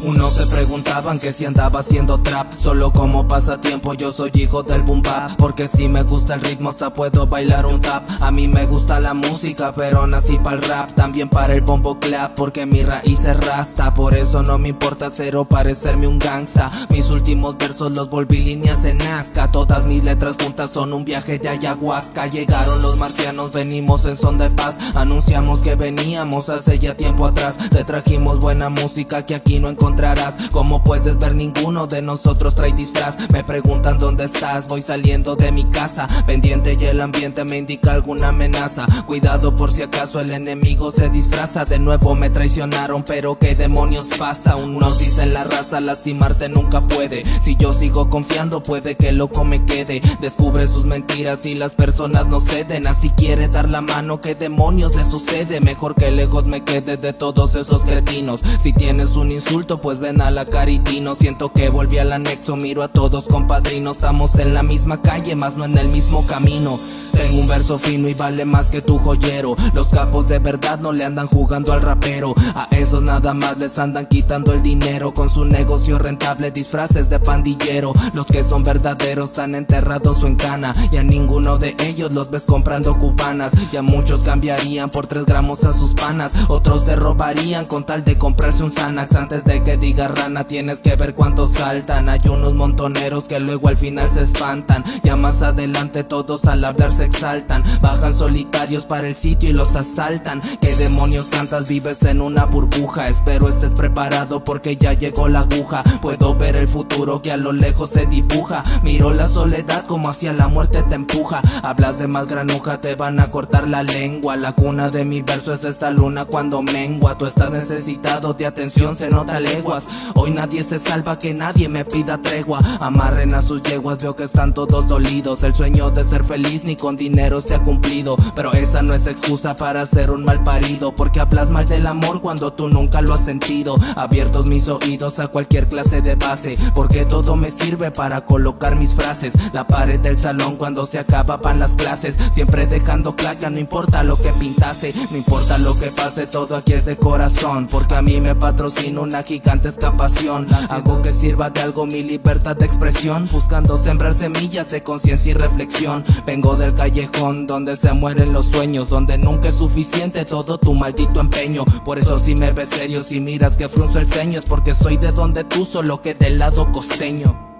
Unos se preguntaban que si andaba haciendo trap solo como pasatiempo. Yo soy hijo del boom bap, porque si me gusta el ritmo hasta puedo bailar un tap. A mí me gusta la música pero nací para el rap, también para el bombo clap, porque mi raíz es rasta. Por eso no me importa cero parecerme un gangsta. Mis últimos versos los volví líneas en Nazca. Todas mis letras juntas son un viaje de ayahuasca. Llegaron los marcianos, venimos en son de paz. Anunciamos que veníamos hace ya tiempo atrás. Te trajimos buena música que aquí no encontrarás. Como puedes ver, ninguno de nosotros trae disfraz. Me preguntan dónde estás, voy saliendo de mi casa. Pendiente y el ambiente me indica alguna amenaza. Cuidado por si acaso el enemigo se disfraza. De nuevo me traicionaron, pero qué demonios pasa. Unos dicen la raza, lastimarte nunca puede. Si yo sigo confiando puede que loco me quede. Descubre sus mentiras y las personas no ceden. Así quiere dar la mano, ¿qué demonios le sucede? Mejor que lejos me quede de todos esos cretinos. Si tienes un insulto pues ven a la Caritino. Siento que volví al anexo, miro a todos compadrinos. Estamos en la misma calle, más no en el mismo camino. Tengo un verso fino y vale más que tu joyero. Los capos de verdad no le andan jugando al rapero. A esos nada más les andan quitando el dinero con su negocio rentable, disfraces de pandillero. Los que son verdaderos están enterrados o en cana, y a ninguno de ellos los ves comprando cubanas. Y a muchos cambiarían por 3 gramos a sus panas. Otros te robarían con tal de comprarse un Xanax. Antes de que diga rana tienes que ver cuántos saltan. Hay unos montoneros que luego al final se espantan. Ya más adelante todos al hablar se exaltan. Bajan solitarios para el sitio y los asaltan. ¿Qué demonios cantas? Vives en una burbuja. Espero estés preparado porque ya llegó la aguja. Puedo ver el futuro que a lo lejos se dibuja. Miro la soledad como hacia la muerte te empuja. Hablas de más granuja, te van a cortar la lengua. La cuna de mi verso es esta luna cuando mengua. Tú estás necesitado de atención, se nota leguas. Hoy nadie se salva, que nadie me pida tregua. Amarren a sus yeguas, veo que están todos dolidos. El sueño de ser feliz ni con dinero se ha cumplido, pero esa no es excusa para ser un mal parido, porque hablas mal del amor cuando tú nunca lo has sentido. Abiertos mis oídos a cualquier clase de base, porque todo me sirve para colocar mis frases. La pared del salón cuando se acababan las clases, siempre dejando placa, no importa lo que pintase, no importa lo que pase, todo aquí es de corazón, porque a mí me patrocina una gigantesca pasión. Hago que sirva de algo mi libertad de expresión, buscando sembrar semillas de conciencia y reflexión. Vengo del callejón donde se mueren los sueños, donde nunca es suficiente todo tu maldito empeño. Por eso si me ves serio, si miras que frunzo el ceño, es porque soy de donde tú, solo que del lado costeño.